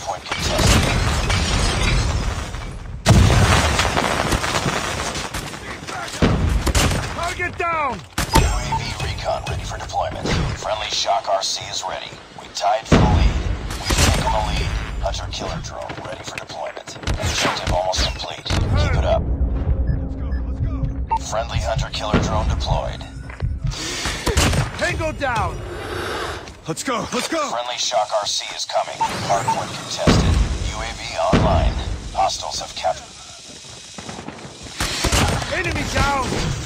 Hardpoint contested. Target down! UAV recon ready for deployment. Friendly Shock RC is ready. We tied for the lead. We've taken the lead. Hunter-killer drone ready for deployment. Objective almost complete. Keep it up. Let's go! Friendly hunter-killer drone deployed. Tango down! Let's go! Friendly Shock RC is coming. Hardpoint contested. UAV online. Hostiles have captured. Enemy down!